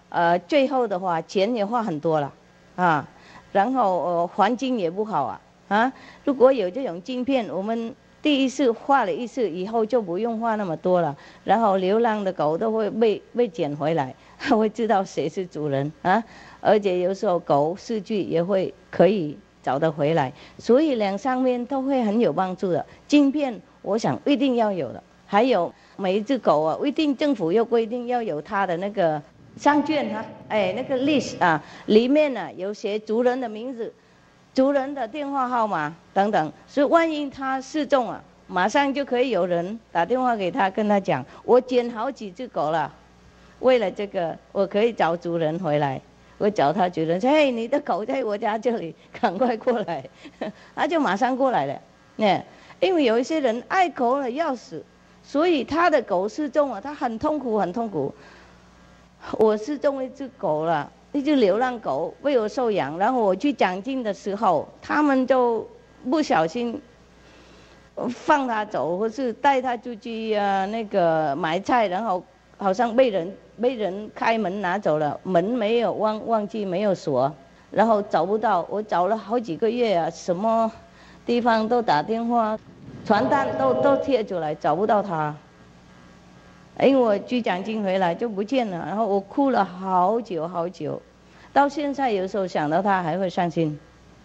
呃，最后的话钱也花很多了，啊，然后呃环境也不好啊，啊，如果有这种晶片，我们第一次画了一次，以后就不用画那么多了，然后流浪的狗都会被被捡回来，会知道谁是主人啊，而且有时候狗数据也会可以找得回来，所以两上面都会很有帮助的。晶片我想一定要有的，还有每一只狗啊，一定政府又规定要有它的那个商券啊，哎，那个 list 啊，里面呢、啊、有写主人的名字、主人的电话号码等等，所以万一它失踪啊，马上就可以有人打电话给他，跟他讲，我捡好几只狗了，为了这个，我可以找主人回来。我找他主人说：“嘿，你的狗在我家这里，赶快过来。”他就马上过来了。那因为有一些人爱狗了要死，所以他的狗失踪了，他很痛苦，很痛苦。我失踪一只狗了，一只流浪狗为我收养，然后我去奖金的时候，他们就不小心放它走，或是带它出去啊，那个买菜，然后好像被人。被人开门拿走了，门没有忘忘记没有锁，然后找不到，我找了好几个月啊，什么地方都打电话，传单都都贴出来，找不到他。因为我居奖金回来就不见了，然后我哭了好久好久，到现在有时候想到他还会伤心。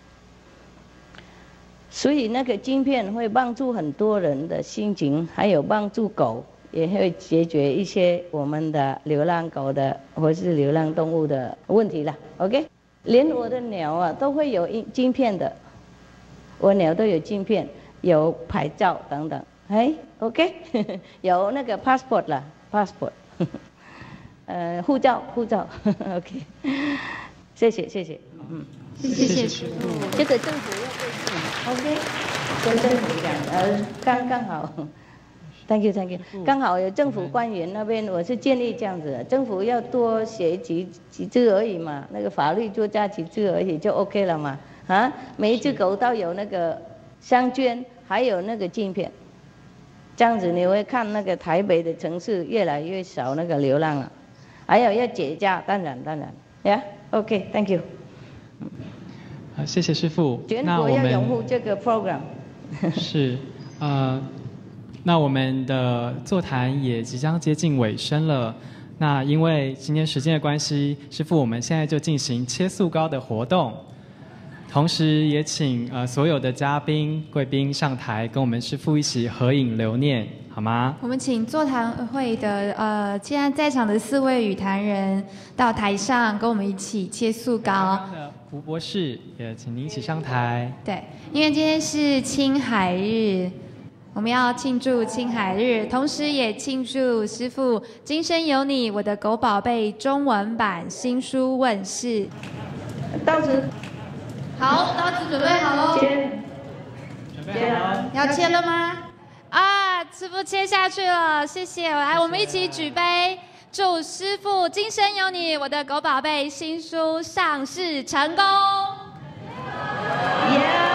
所以那个晶片会帮助很多人的心情，还有帮助狗。也会解决一些我们的流浪狗的或是流浪动物的问题了 ，OK？ 连我的鸟啊都会有晶片的，我鸟都有晶片，有牌照等等，哎 ，OK？ 有那个 passport 了 ，passport， 呃，护照，护照 ，OK？ 谢谢，谢谢， 嗯，谢谢师父。 这个政府要对 ，OK？ 跟政府讲，呃，刚刚好。Thank you, thank you。刚好有政府官员那边，我是建议这样子的，政府要多写几几只而已嘛，那个法律多加几只而已就 OK 了嘛。啊，每一只狗都有那个商圈，还有那个镜片，这样子你会看那个台北的城市越来越少那个流浪了，还有要解价，当然当然，呀 ，OK，Thank you。 好，谢谢师父。 全国要拥护这个 program。 是，呃。那我们的座谈也即将接近尾声了。那因为今天时间的关系，师父我们现在就进行切素糕的活动，同时也请呃所有的嘉宾贵宾上台，跟我们师父一起合影留念，好吗？ 我们请座谈会的呃现在在场的四位语坛人到台上，跟我们一起切素糕。 胡博士也请您一起上台。 对，因为今天是青海日。我们要庆祝青海日，同时也庆祝师父《今生有你，我的狗宝贝》中文版新书问世。 刀子， 好，刀子准备好喽。 切， 准备好了。 要切了吗？啊，师父切下去了，谢谢。来，我们一起举杯，祝师父《今生有你，我的狗宝贝》新书上市成功。 Yeah。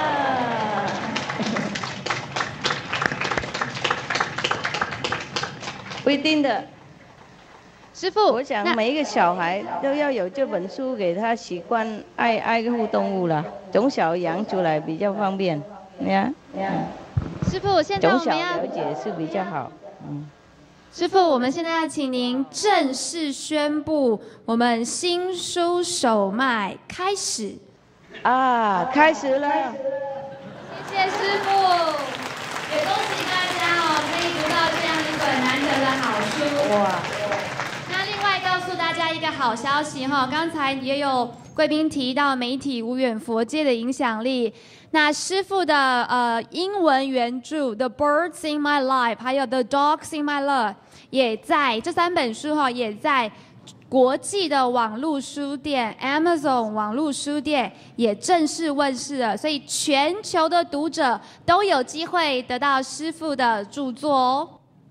不一定的， 师父， 我想每一个小孩都要有这本书，给他习惯爱爱护动物了，从小养出来比较方便，你看， 师父，现在我们要从小了解是比较好，嗯。 师父，我们现在要请您正式宣布我们新书首卖开始。 啊，开始了！ 谢谢师父。也恭喜大家哦，可以读到这样一本难得的好书。哇！那另外告诉大家一个好消息哈，刚才也有贵宾提到媒体无远佛界的影响力。那师父的呃英文原著《The Birds in My Life》还有《The Dogs in My Love》也在这三本书哈，也在国际的网络书店 Amazon 网络书店也正式问世了，所以全球的读者都有机会得到师父的著作哦。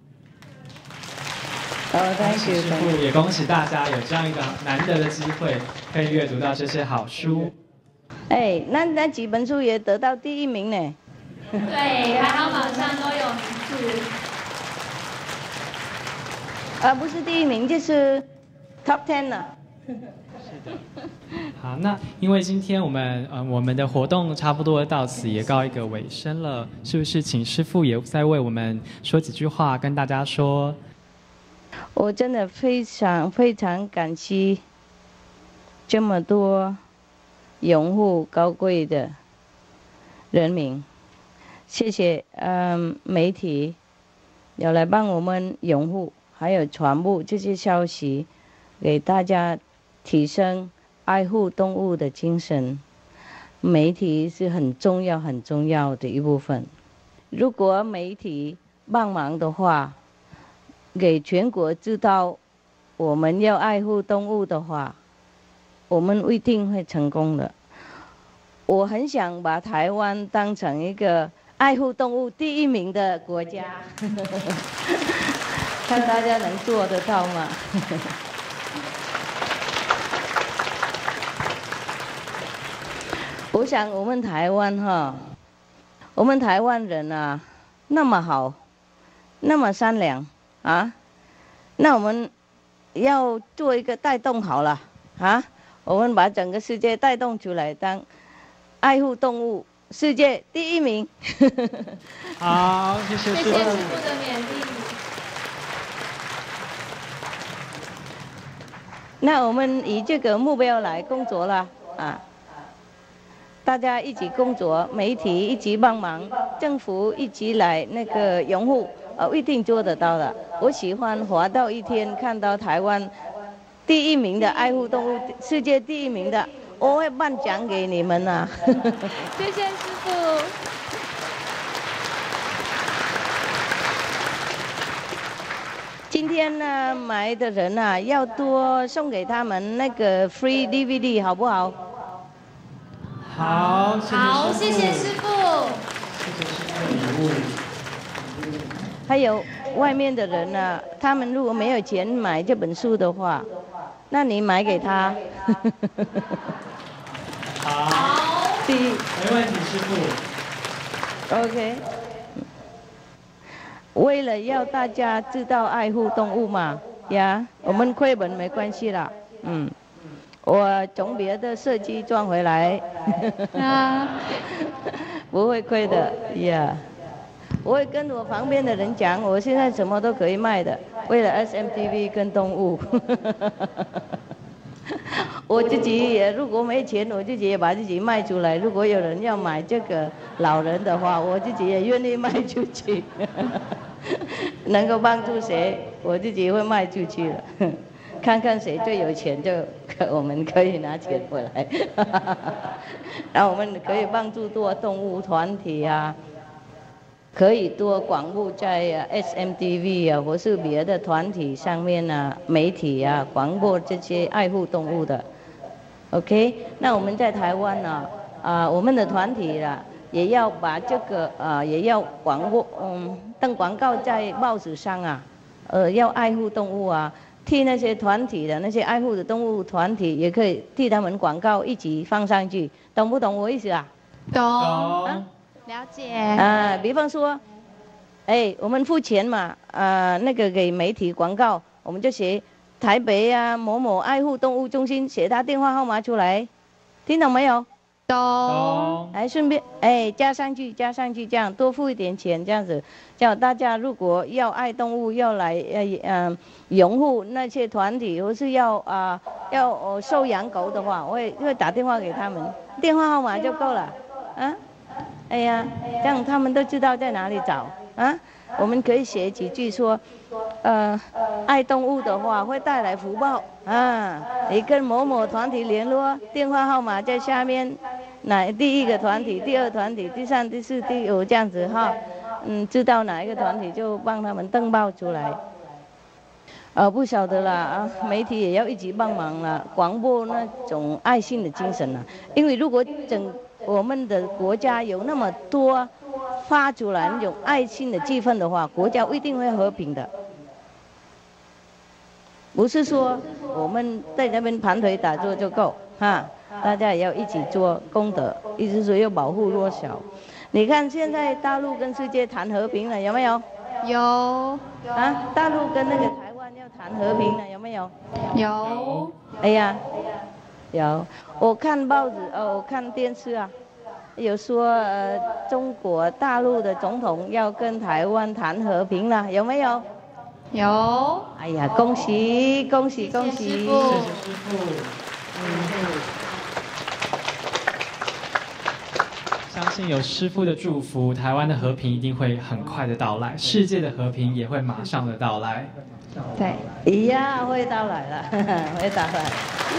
好，谢谢师父，也恭喜大家有这样一个难得的机会，可以阅读到这些好书。 哎，那那几本书也得到第一名呢。 对，排行榜上都有名次。 啊，不是第一名，就是 top ten 呢。 是的。好，那因为今天我们呃我们的活动差不多到此也告一个尾声了，是不是请师父也再为我们说几句话，跟大家说？ 我真的非常非常感激这么多拥护高贵的人民，谢谢嗯媒体有来帮我们拥护，还有传播这些消息，给大家提升爱护动物的精神。媒体是很重要很重要的一部分，如果媒体帮忙的话，给全国知道我们要爱护动物的话，我们一定会成功的。我很想把台湾当成一个爱护动物第一名的国家，看大家能做得到吗？我想我们台湾哈，我们台湾人啊，那么好，那么善良啊，那我们要做一个带动好了啊，我们把整个世界带动出来，当爱护动物世界第一名。 好，谢谢师父。 谢谢师父的勉励。 那我们以这个目标来工作了啊。大家一起工作，媒体一起帮忙，政府一起来那个拥护，呃，一定做得到的。我喜欢活到一天，看到台湾第一名的爱护动物，世界第一名的，我会颁奖给你们啊！ 谢谢师父。 今天呢，买的人啊，要多送给他们那个 free D V D， 好不好？ 好， 好，谢谢师父。 谢谢师父的礼物。 还有外面的人呢、啊，他们如果没有钱买这本书的话，那你买给他。 好。 第一， 没问题，师父。 OK。为了要大家知道爱护动物嘛，呀，我们亏本没关系啦，嗯。我从别的设计赚回来，啊，不会亏的呀。我会跟我旁边的人讲，我现在什么都可以卖的，为了 S M T V 跟动物。我自己也如果没钱，我自己也把自己卖出来。如果有人要买这个老人的话，我自己也愿意卖出去。能够帮助谁，我自己会卖出去了。看看谁最有钱，就我们可以拿钱回来。然后我们可以帮助多动物团体啊，可以多广布在 S M T V 啊，或是别的团体上面啊，媒体啊，广播这些爱护动物的。OK， 那我们在台湾呢、啊，啊、呃，我们的团体啦，也要把这个啊、呃，也要广播，嗯，登广告在报纸上啊，呃，要爱护动物啊。替那些团体的那些爱护的动物团体，也可以替他们广告一起放上去，懂不懂我意思啊？ 懂。 啊， 了解。 啊，比方说，哎，我们付钱嘛，啊，那个给媒体广告，我们就写台北啊某某爱护动物中心，写他电话号码出来，听懂没有？ 懂。 还顺便哎加上去，加上去，这样多付一点钱，这样子，叫大家如果要爱动物，要来呃嗯拥护那些团体，或是要啊、呃、要、呃、收养狗的话，我会会打电话给他们，电话号码就够了，啊，哎呀，这样他们都知道在哪里找啊。我们可以写几句说，呃，爱动物的话会带来福报啊。你跟某某团体联络，电话号码在下面。哪第一个团体、第二团体、第三、第四、第五这样子哈，嗯，知道哪一个团体就帮他们登报出来。呃，不晓得啦啊，媒体也要一起帮忙了，广播那种爱心的精神啊。因为如果整我们的国家有那么多发出来那种爱心的气氛的话，国家一定会和平的。不是说我们在那边盘腿打坐就够哈。大家也要一起做功德，意思说要保护弱小。你看现在大陆跟世界谈和平了，有没有？ 有。 啊，大陆跟那个台湾要谈和平呢？有没有？ 有。 哎呀，有。我看报纸哦，我看电视啊，有说呃中国大陆的总统要跟台湾谈和平了，有没有？ 有。 哎呀，恭喜恭喜恭喜！ 谢谢师父。 谢谢师父。嗯。相信有师父的祝福，台湾的和平一定会很快的到来，世界的和平也会马上的到来。 对，哎呀，会到来了，会到来。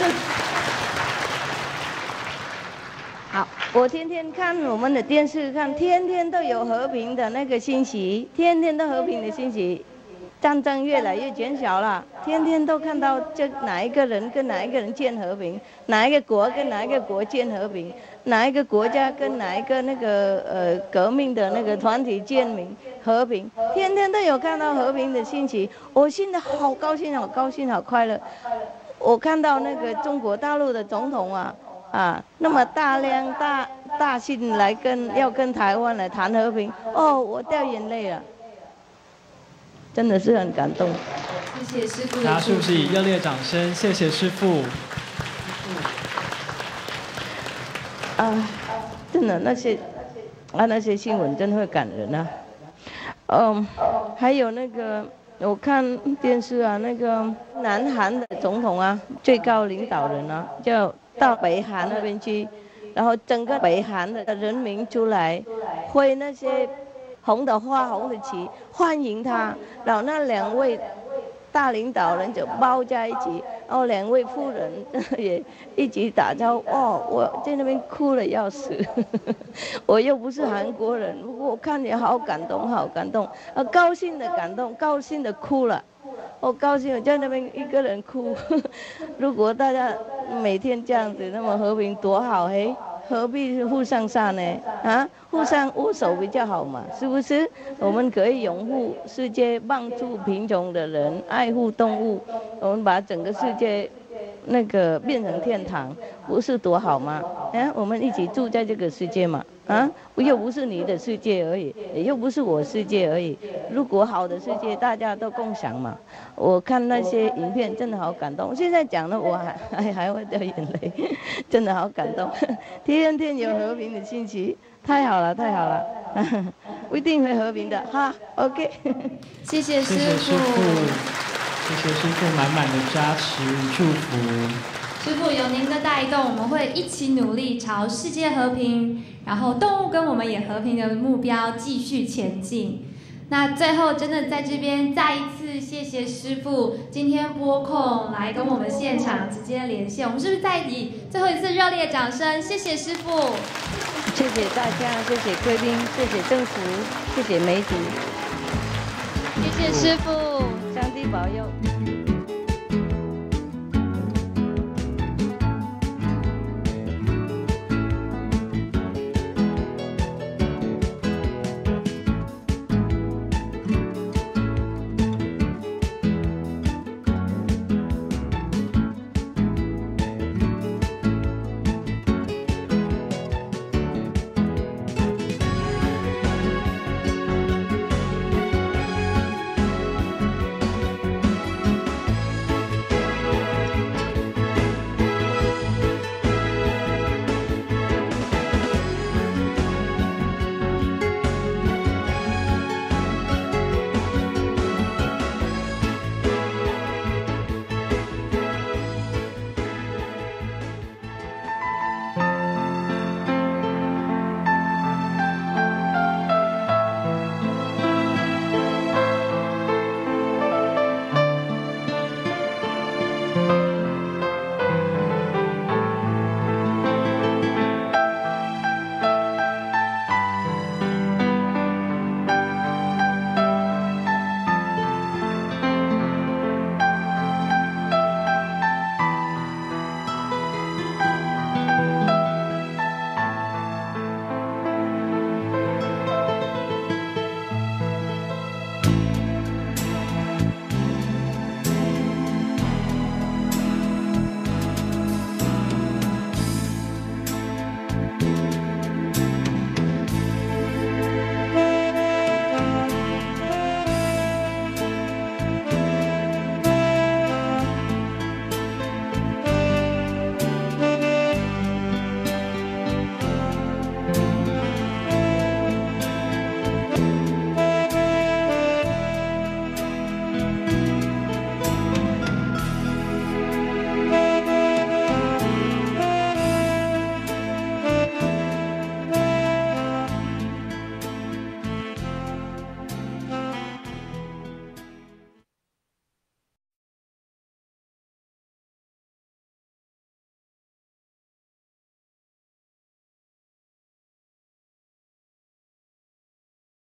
好，我天天看我们的电视看，天天都有和平的那个信息，天天都和平的信息。战争越来越减小了，天天都看到这哪一个人跟哪一个人建和平，哪一个国跟哪一个国建和平，哪一个国家跟哪一个那个呃革命的那个团体建民和平，天天都有看到和平的信息，我现在好高兴，好高兴，好快乐。我看到那个中国大陆的总统啊啊，那么大量大大信来跟要跟台湾来谈和平，哦，我掉眼泪了。真的是很感动， 谢谢师父。 大家是不是以热烈掌声，谢谢师父？ 啊，真的那些啊那些新闻真会感人啊。嗯，还有那个我看电视啊，那个南韩的总统啊，最高领导人啊，就到北韩那边去，然后整个北韩的人民出来挥那些红的花、红的旗欢迎他，然后那两位大领导人就抱在一起，然后两位夫人也一起打招呼。哦，我在那边哭了要死，我又不是韩国人，不过我看见好感动，好感动，呃，高兴的感动，高兴的哭了。我高兴，我在那边一个人哭。如果大家每天这样子那么和平多好嘿，何必互相杀呢？啊，互相握手比较好嘛，是不是？我们可以拥护世界，帮助贫穷的人，爱护动物，我们把整个世界那个变成天堂，不是多好吗？啊，我们一起住在这个世界嘛。啊，又不是你的世界而已，也又不是我世界而已。如果好的世界大家都共享嘛。我看那些影片真的好感动，现在讲了我还还还会掉眼泪，真的好感动。天天有和平的信息，太好了太好了，一定会和平的哈。OK， 谢谢师父， 谢谢师父，谢谢师父满满的加持与祝福。 师父有您的带动，我们会一起努力朝世界和平，然后动物跟我们也和平的目标继续前进。那最后真的在这边再一次谢谢师父今天拨空来跟我们现场直接连线，我们是不是再以最后一次热烈掌声，谢谢师父， 谢谢大家，谢谢贵宾，谢谢政府，谢谢媒体， 谢谢师父， 上帝保佑。